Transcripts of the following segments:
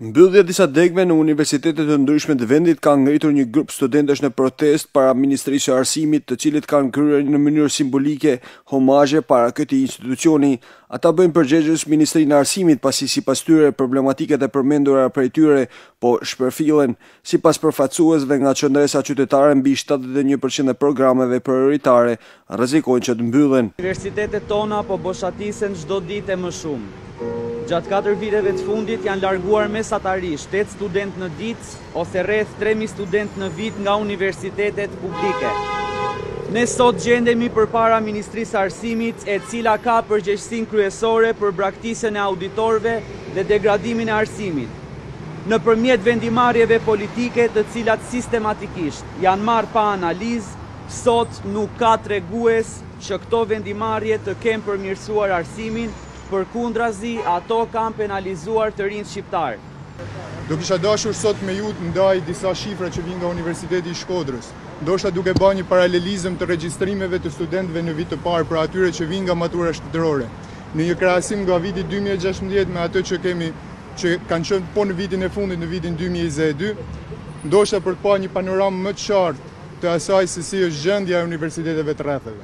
Mbyllja e disa degme në universitete të ndryshme të vendit ka ngritur një grup studentësh në protestë para Ministrisë së Arsimit, të cilët kanë kryer në mënyrë simbolike homazhe para këtij institucioni. Ata bëjnë përgjegjës Ministrinë e Arsimit pasi sipas tyre problematikat e përmendura prej tyre po shpërfillen. Sipas përfaqësuesve nga qendresa qytetare, mbi 71% e programeve prioritare rrezikojnë që të mbyllen. Universitetet tona po boshatisen çdo ditë më shumë. Gjatë 4 viteve të fundit janë larguar mesatarisht 8 studentë në ditë ose rreth 3000 studentë në vit nga universitetet publike. Ne sot gjendemi përpara Ministrisë së Arsimit, e cila ka përgjegjësinë kryesore për braktisjen e auditorëve dhe degradimin e arsimit, nëpërmjet vendimarrjeve politike të cilat sistematikisht janë marrë pa analizë. Sot nuk ka tregues që këto vendimarrje të kenë përmirësuar arsimin, përkundrazi ato kanë penalizuar të rinjt shqiptar. Do kisha dashur sot me ju të ndaj disa shifra që vijnë nga Universiteti i Shkodrës, ndoshta duke bërë një paralelizëm të regjistrimeve të studentëve në vit të parë për atyre që vijnë nga matura shtetërore. Në një krahasim nga viti 2016 me atë që kanë qenë po në vitin e fundit, në vitin 2022, ndoshta për të parë një panoramë më të qartë të asaj se si është gjendja e universiteteve të rretheve.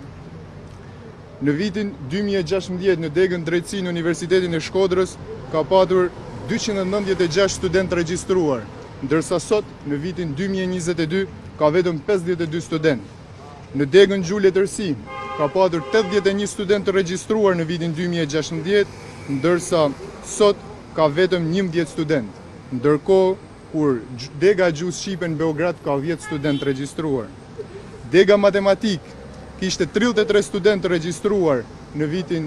Në vitin 2016 në degën drejtësi në Universitetin e Shkodrës ka patur 296 studentë regjistruar, ndërsa sot në vitin 2022 ka vetëm 52 studentë. Në degën gjuhëletërsi ka patur 81 studentë regjistruar në vitin 2016, ndërsa sot ka vetëm 11 studentë. Ndërkohë kur dega gjuhës shqipe në Beograd ka 10 studentë regjistruar. Dega matematik kishte 33 studentë regjistruar në vitin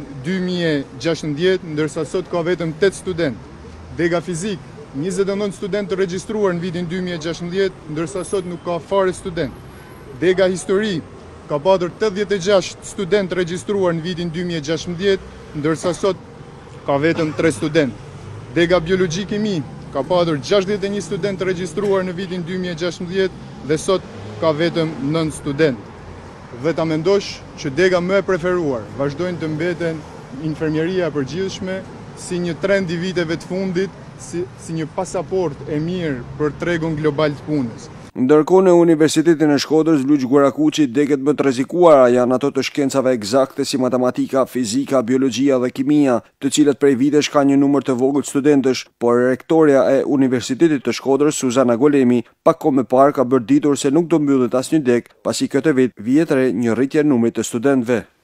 2016, ndërsa sot ka vetëm 8 studentë. Dega fizik, 29 studentë regjistruar në vitin 2016, ndërsa sot nuk ka fare studentë. Dega histori, ka patur 86 studentë regjistruar në vitin 2016, ndërsa sot ka vetëm 3 studentë. Dega biologji kimi, ka patur 61 studentë regjistruar në vitin 2016 dhe sot ka vetëm 9 studentë. Dhe ta mendosh që dega më e preferuar vazhdojnë të mbeten infermieria e përgjithshme si një trend i viteve të fundit, si një pasaport e mirë për tregun global të punës. Ndërkohë në Universitetin e Shkodrës, Luiq Gorakuqi, degët më të rrezikuara janë ato të shkencave eksakte si matematika, fizika, biologjia dhe kimia, të cilat prej vitesh ka një numër të vogël studentësh, por rektoria e Universitetit të Shkodrës, Suzana Golemi, pak kohë më parë ka bërë ditur se nuk do mbyllet asnjë degë, pasi këtë vit vjet re një rritje e numrit të studentëve.